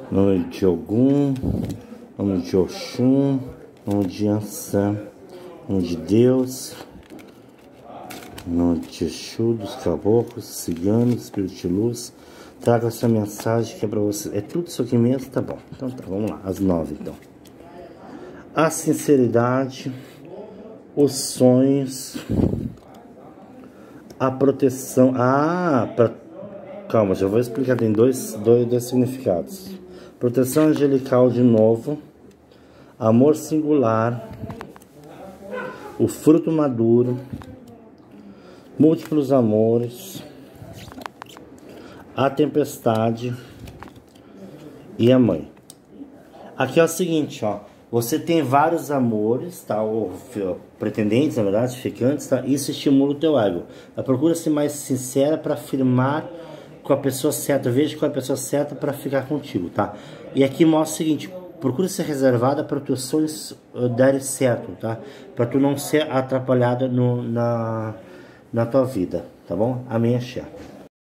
Nome de Ogum, nome de Oxum, nome de Ansã, nome de Deus, nome de Exu, dos caboclos, ciganos, espírito de luz. Traga essa mensagem que é pra você. É tudo isso aqui mesmo? Tá bom. Então tá, vamos lá. As 9 então. A sinceridade, os sonhos, a proteção. Calma, já vou explicar. Tem dois significados. Proteção angelical de novo, amor singular, o fruto maduro, múltiplos amores, a tempestade e a mãe. Aqui é o seguinte, ó. Você tem vários amores, tá? Ou pretendentes, na verdade, ficantes, tá? Isso estimula o teu ego. Procura ser mais sincera para afirmar com a pessoa certa. Veja com a pessoa certa para ficar contigo, tá? E aqui mostra o seguinte: procura ser reservada para os teus sonhos darem certo, tá? Para tu não ser atrapalhada na tua vida, tá bom? Amém, axé.